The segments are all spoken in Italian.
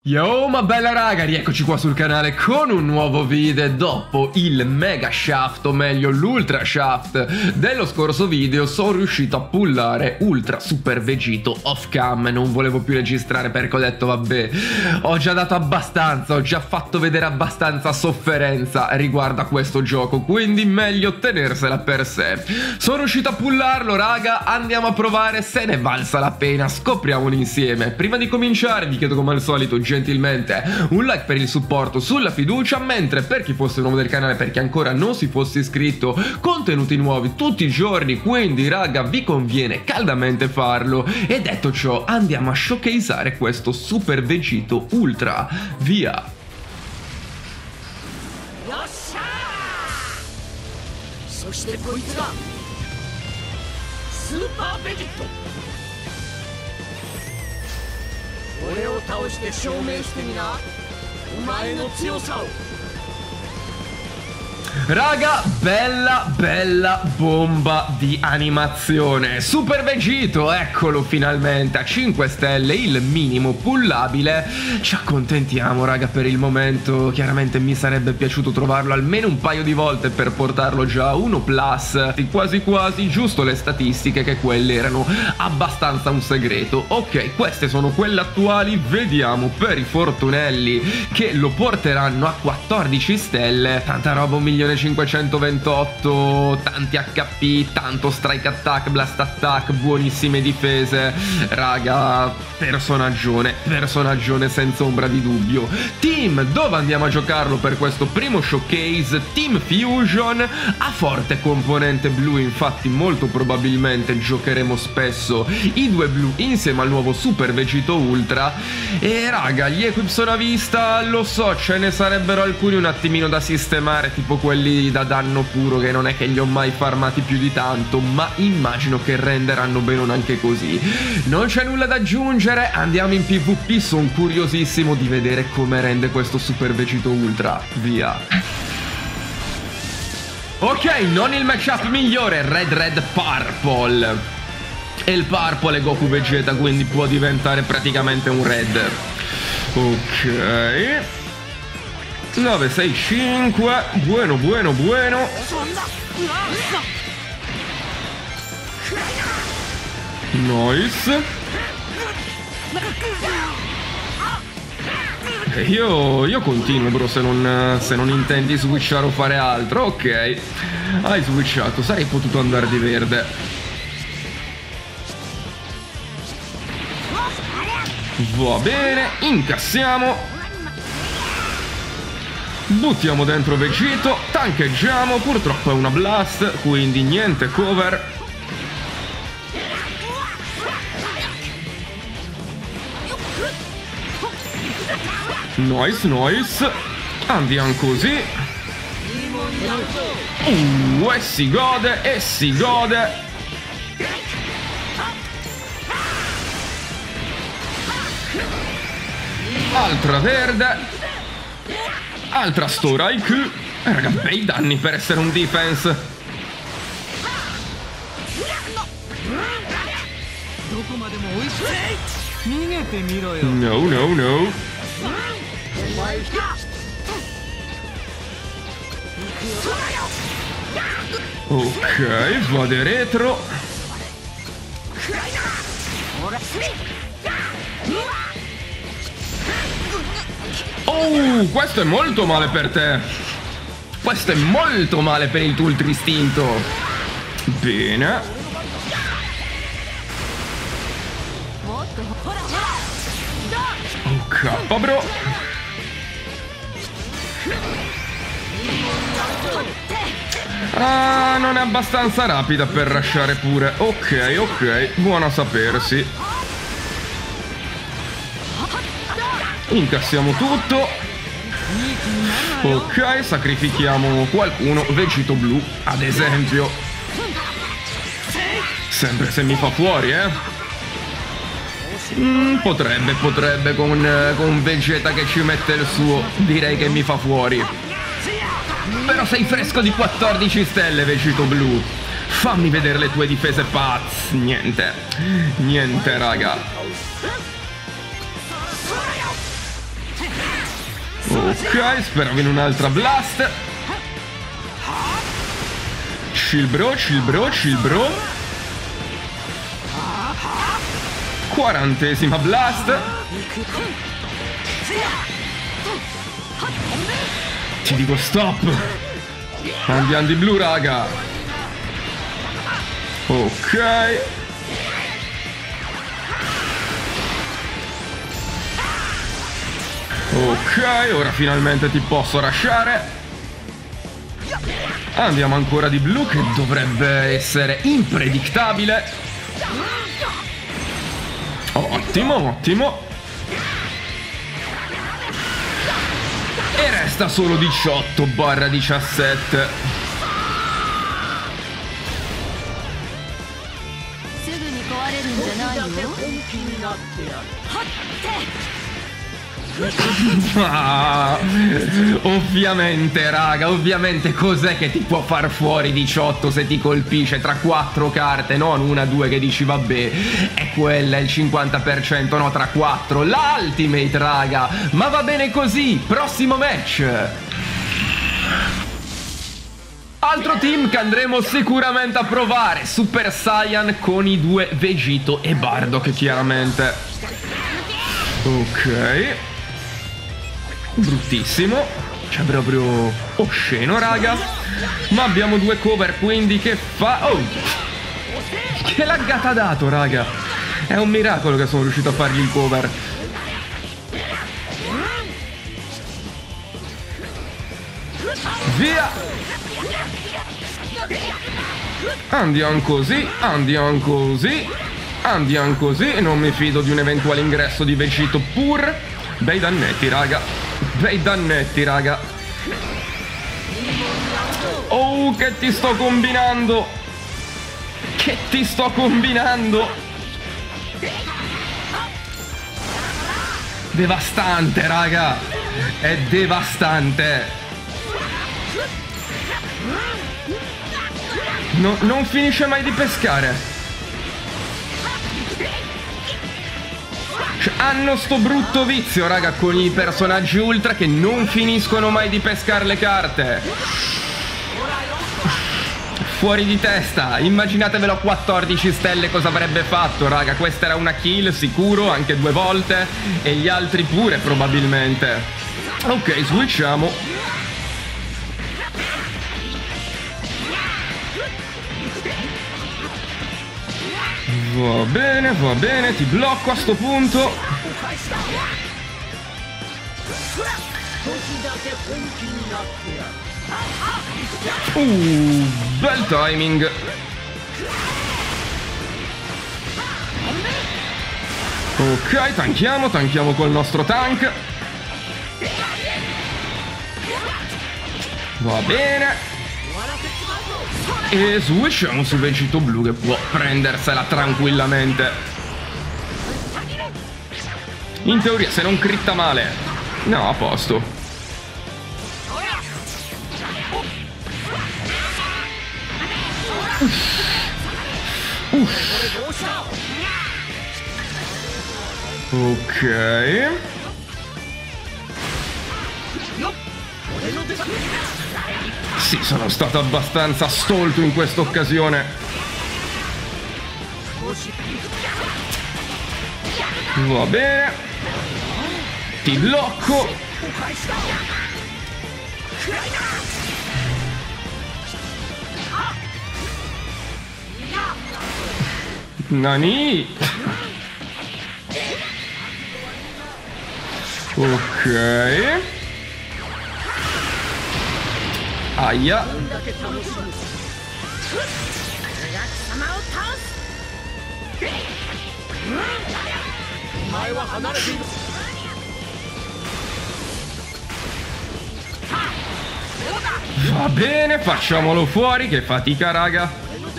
Yo, ma bella raga, rieccoci qua sul canale con un nuovo video. Dopo il Mega Shaft, o meglio l'Ultra Shaft dello scorso video, sono riuscito a pullare Ultra Super Vegito off cam. Non volevo più registrare perché ho detto vabbè, ho già dato abbastanza, ho già fatto vedere abbastanza sofferenza riguardo a questo gioco, quindi meglio tenersela per sé. Sono riuscito a pullarlo raga, andiamo a provare se ne valsa la pena, scopriamolo insieme. Prima di cominciare vi chiedo come al solito gentilmente un like per il supporto, sulla fiducia, mentre per chi fosse nuovo del canale, per chi ancora non si fosse iscritto, contenuti nuovi tutti i giorni, quindi raga vi conviene caldamente farlo. E detto ciò andiamo a showcaseare questo Super Vegito Ultra, via! Raga, bella bomba di animazione. Super Vegito, eccolo finalmente a 5 stelle, il minimo pullabile. Ci accontentiamo raga per il momento. Chiaramente mi sarebbe piaciuto trovarlo almeno un paio di volte per portarlo già a 1+. Quasi quasi, giusto le statistiche che quelle erano abbastanza un segreto. Ok, queste sono quelle attuali. Vediamo per i fortunelli che lo porteranno a 14 stelle. Tanta roba, 1.528.000, tanti HP, tanto strike attack, blast attack, buonissime difese. Raga, personaggione senza ombra di dubbio. Team, dove andiamo a giocarlo per questo primo showcase? Team Fusion, a forte componente blu, infatti molto probabilmente giocheremo spesso i due blu insieme al nuovo Super Vegito Ultra. E raga, gli equip sono a vista, lo so, ce ne sarebbero alcuni un attimino da sistemare, tipo quelli da danno puro, che non è che li ho mai farmati più di tanto, ma immagino che renderanno bene anche così. Non c'è nulla da aggiungere, andiamo in PvP, sono curiosissimo di vedere come rende questo Super Vegito Ultra, via. Ok, non il matchup migliore, Red Purple. E il Purple è Goku Vegeta, quindi può diventare praticamente un Red. Ok, 9, 6, 5. Bueno. Nice. Io continuo bro, se non intendi switchare o fare altro. Ok, hai switchato, sarei potuto andare di verde. Va bene, incassiamo. Buttiamo dentro Vegito, tancheggiamo, purtroppo è una blast, quindi niente cover. Nice. Andiamo così. E si gode. Altra verde. Altra strike. Raga, bei danni per essere un defense. No. Ok, vado retro. Oh, questo è molto male per te. Questo è molto male per il tuo ultra istinto. Bene. Ok, bro. Ah, non è abbastanza rapida per rushare pure. Ok, buono a sapersi. Incassiamo tutto. Ok, sacrifichiamo qualcuno. Vegito blu, ad esempio. Sempre se mi fa fuori, Potrebbe con Vegeta che ci mette il suo. Direi che mi fa fuori. Però sei fresco di 14 stelle, Vegito blu. Fammi vedere le tue difese, pazz. Niente, raga. Ok, speravo in un'altra blast. Chill bro, chill bro, chill bro. 40ª blast. Ti dico stop. Andiamo di blu, raga. Ok. Ok, ora finalmente ti posso rushare. Andiamo ancora di blu, che dovrebbe essere impredictabile. Ottimo, ottimo. E resta solo 18/17. Ah, ovviamente, raga, ovviamente cos'è che ti può far fuori 18 se ti colpisce tra 4 carte, non una, due che dici vabbè, è quella il 50%, no, tra 4, l'ultimate, raga, ma va bene così, prossimo match. Altro team che andremo sicuramente a provare, Super Saiyan con i due Vegito e Bardock, chiaramente. Ok. Bruttissimo. C'è proprio osceno, raga. Ma abbiamo due cover, quindi che fa... Oh! Che laggata ha dato, raga. È un miracolo che sono riuscito a fargli il cover. Via! Andiamo così, andiamo così, andiamo così. Non mi fido di un eventuale ingresso di Vegito pur. Bei dannetti, raga. Bei dannetti, raga. Oh, che ti sto combinando. Che ti sto combinando. Devastante, raga. È devastante. Non finisce mai di pescare. Hanno sto brutto vizio, raga, con i personaggi ultra che non finiscono mai di pescare le carte. Fuori di testa. Immaginatevelo a 14 stelle cosa avrebbe fatto, raga. Questa era una kill sicuro, anche 2 volte. E gli altri pure, probabilmente. Ok, switchiamo. Va bene, ti blocco a sto punto. Bel timing. Ok, tanchiamo col nostro tank. Va bene. E switchiamo su Vegito blu che può prendersela tranquillamente. In teoria se non critta male. No, a posto. Ok. Sì, sono stato abbastanza stolto in questa occasione. Va bene. Ti blocco. Nani. Ok. Aia. Va bene, facciamolo fuori, che fatica, raga.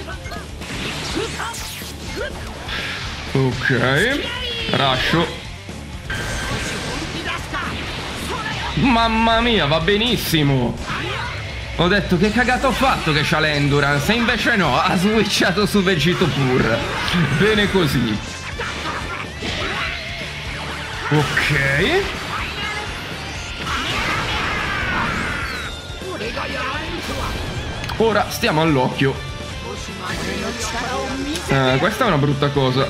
Ok. Rascio. Mamma mia, va benissimo. Ho detto che cagata ho fatto che c'ha l'endurance, e invece no, ha switchato su Vegito pur. Bene così. Ok. Ora stiamo all'occhio. Questa è una brutta cosa.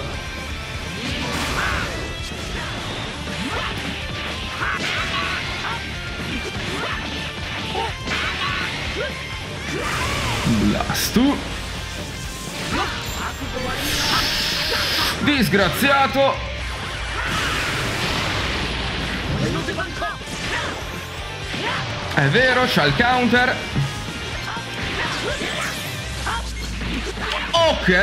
Blastu. Disgraziato. È vero, c'ha il counter. Ok.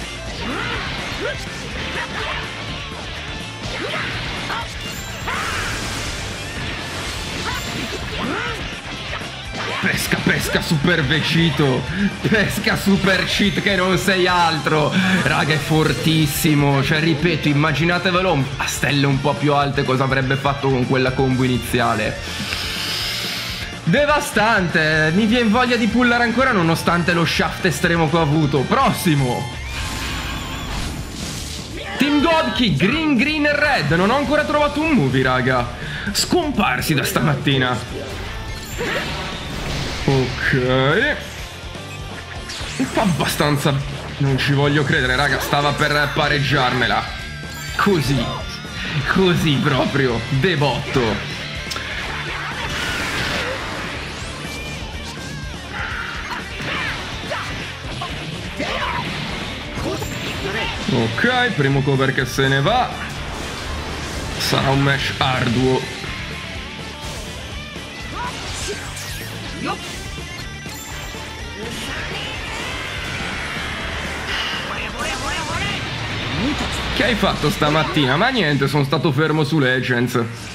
Pesca super vecito. Pesca super cheat che non sei altro. Raga, è fortissimo. Cioè, ripeto, immaginatevelo a stelle un po' più alte cosa avrebbe fatto con quella combo iniziale. Devastante. Mi viene voglia di pullare ancora nonostante lo shaft estremo che ho avuto. Prossimo. Team Godkey, green, green e red. Non ho ancora trovato un movie, raga. Scomparsi da stamattina. Ok. Fa abbastanza. Non ci voglio credere, raga. Stava per pareggiarmela. Così. Così proprio. De botto. Ok, primo cover che se ne va. Sarà un match arduo. Che hai fatto stamattina? Ma niente, sono stato fermo su Legends.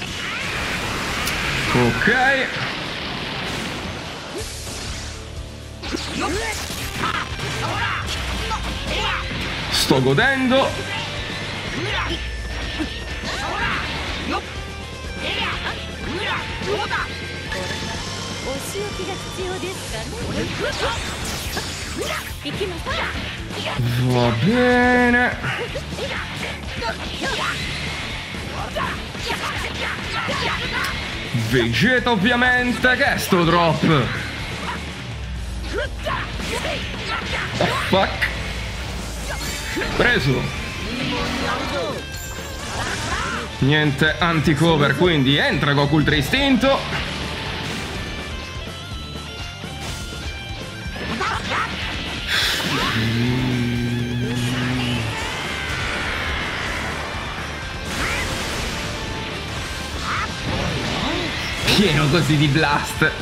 Ok. Sto godendo. Va bene. Vegeta ovviamente. Che è sto drop? Oh, fuck. Preso. Niente anti-cover, quindi entra Goku Ultra Istinto. Pieno così di blast.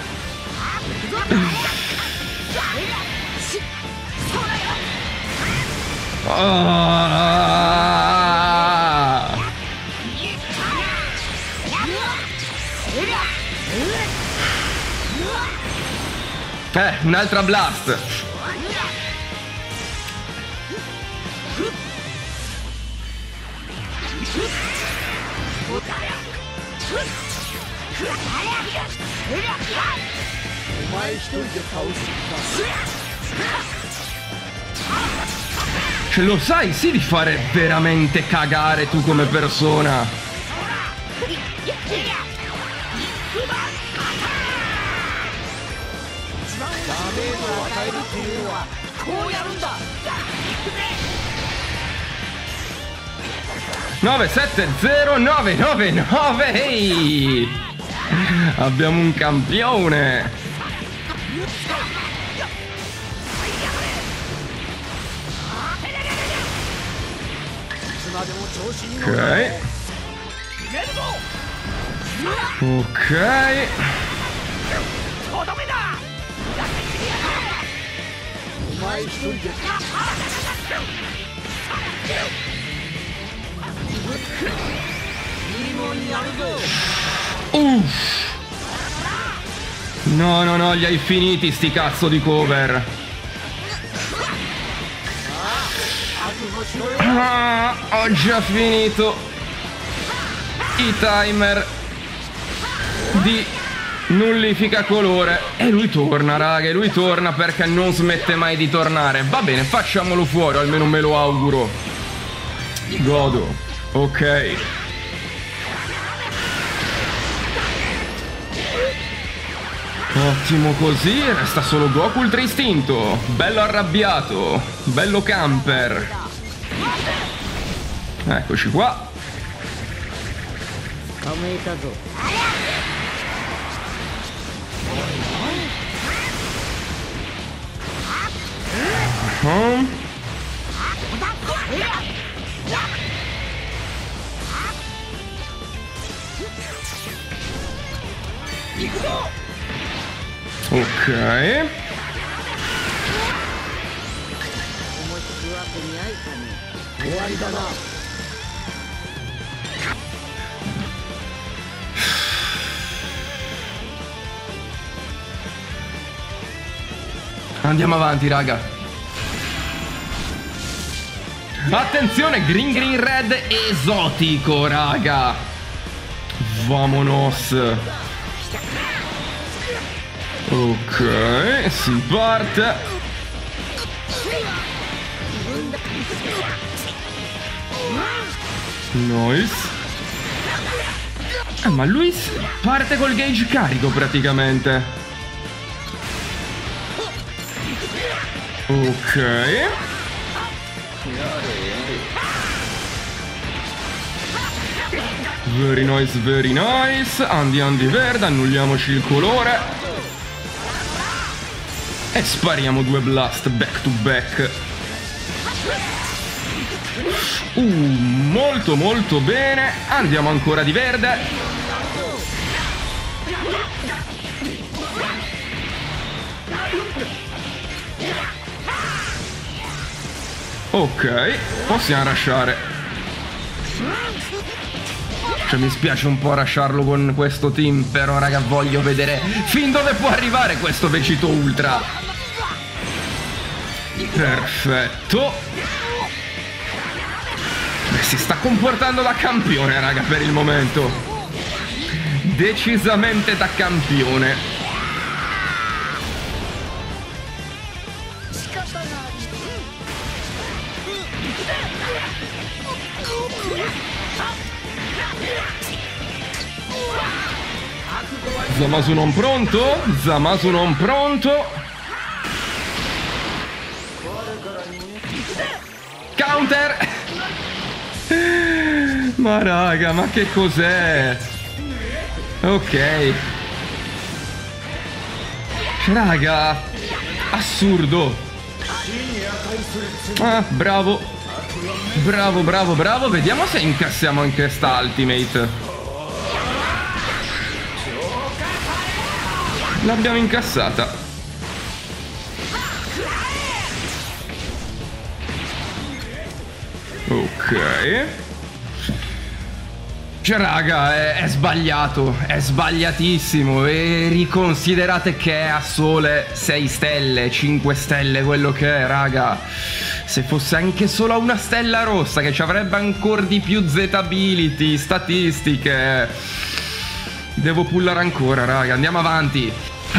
Un'altra blast. Ce lo sai sì di fare veramente cagare tu come persona. Nove, 7, 0, 9, 9, 9. Ehi! Abbiamo un campione. Ok. Ok. No, no, no, li hai finiti sti cazzo di cover. Ho già finito i timer di nullifica colore. E lui torna, raga, e lui torna perché non smette mai di tornare. Va bene, facciamolo fuori, almeno me lo auguro. Godo. Ok. Ottimo così, resta solo Goku Ultra Istinto. Bello arrabbiato, bello camper. Eccoci qua. Ok. Andiamo avanti, raga. Attenzione, green green red esotico, raga. Vamonos. Ok, si parte. Nice. Ma lui parte col gauge carico praticamente. Ok. Very nice, very nice. Andiamo di verde, annulliamoci il colore. E spariamo 2 blast back to back. Molto molto bene. Andiamo ancora di verde. Ok, possiamo rushare. Cioè mi spiace un po' rusharlo con questo team, però raga voglio vedere fin dove può arrivare questo Vegito Ultra. Perfetto. Beh, si sta comportando da campione, raga, per il momento. Decisamente da campione. Zamasu non pronto. Zamasu non pronto. Counter. Ma raga, ma che cos'è? Ok. Raga, assurdo. Ah, bravo. Bravo, bravo, bravo. Vediamo se incassiamo anche sta ultimate. L'abbiamo incassata. Ok. Cioè raga, è sbagliato. È sbagliatissimo. E riconsiderate che è a sole 6 stelle, 5 stelle, quello che è, raga. Se fosse anche solo una stella rossa, che ci avrebbe ancora di più Z-ability, statistiche. Devo pullare ancora, raga. Andiamo avanti.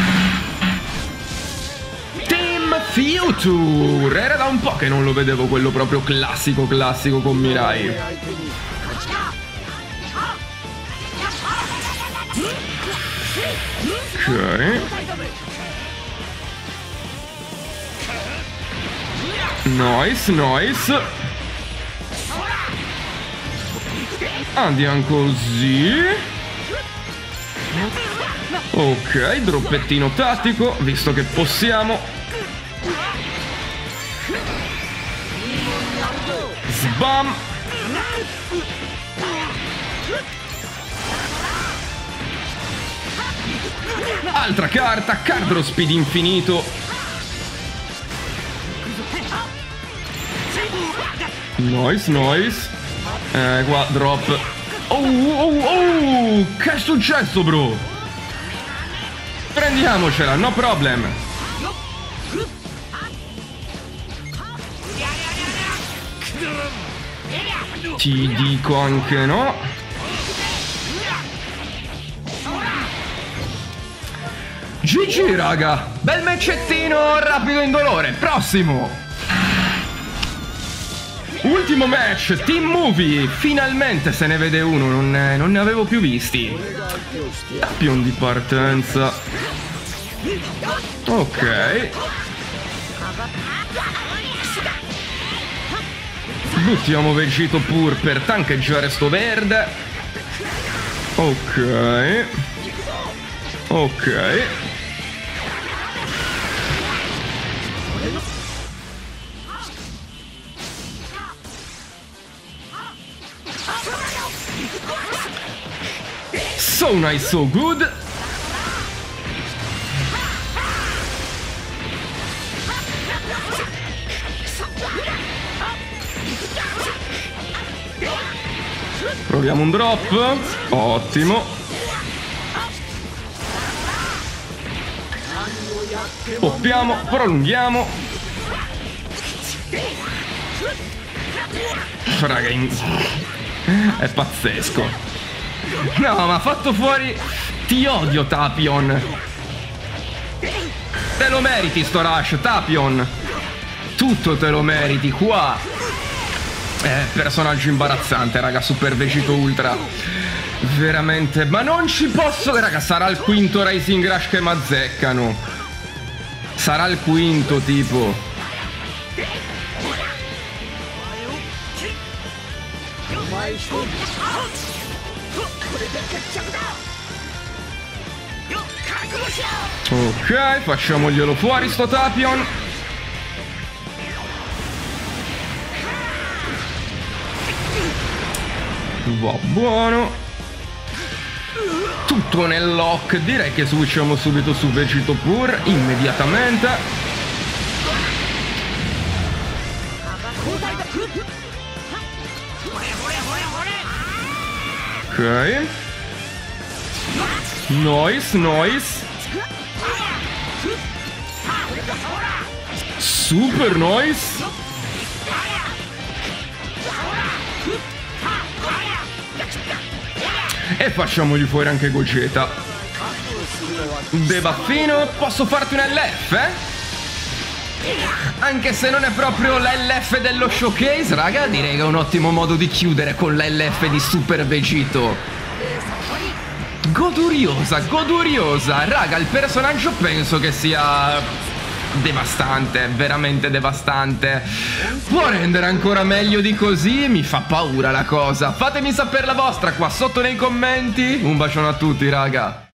Team Future. Era da un po' che non lo vedevo quello proprio classico con Mirai. Ok. Nice, nice. Andiamo così. Ok, droppettino tattico, visto che possiamo. Sbam. Altra carta, card speed infinito. Nice, nice. Qua drop. Oh, che è successo, bro? Prendiamocela, no problem. Ti dico anche no. GG, raga. Bel matchettino rapido e indolore. Prossimo. Ultimo match, Team Movie. Finalmente se ne vede uno, non ne avevo più visti. Tappion di partenza. Ok. Buttiamo Vegito pur per tancheggiare sto verde. Ok. Ok. So nice, so good. Proviamo un drop. Ottimo. Poppiamo, prolunghiamo. Raga, è pazzesco. No, ma ha fatto fuori. Ti odio, Tapion. Te lo meriti sto rush, Tapion. Tutto te lo meriti qua. Personaggio imbarazzante, raga. Super Vegito Ultra. Veramente. Ma non ci posso. Raga, sarà il quinto Rising Rush che m'azzeccano. Sarà il quinto, tipo. Ok, facciamoglielo fuori sto Tapion. Va buono. Tutto nel lock. Direi che switchiamo subito su Vegito pur. Immediatamente. Ok. Nice, nice. Super nice. E facciamogli fuori anche Gogeta. Debuffino. Posso farti un LF? Anche se non è proprio l'LF dello showcase, raga, direi che è un ottimo modo di chiudere con l'LF di Super Vegito. Goduriosa, goduriosa. Raga, il personaggio penso che sia devastante, veramente devastante. Può rendere ancora meglio di così? Mi fa paura la cosa. Fatemi sapere la vostra qua sotto nei commenti. Un bacione a tutti, raga.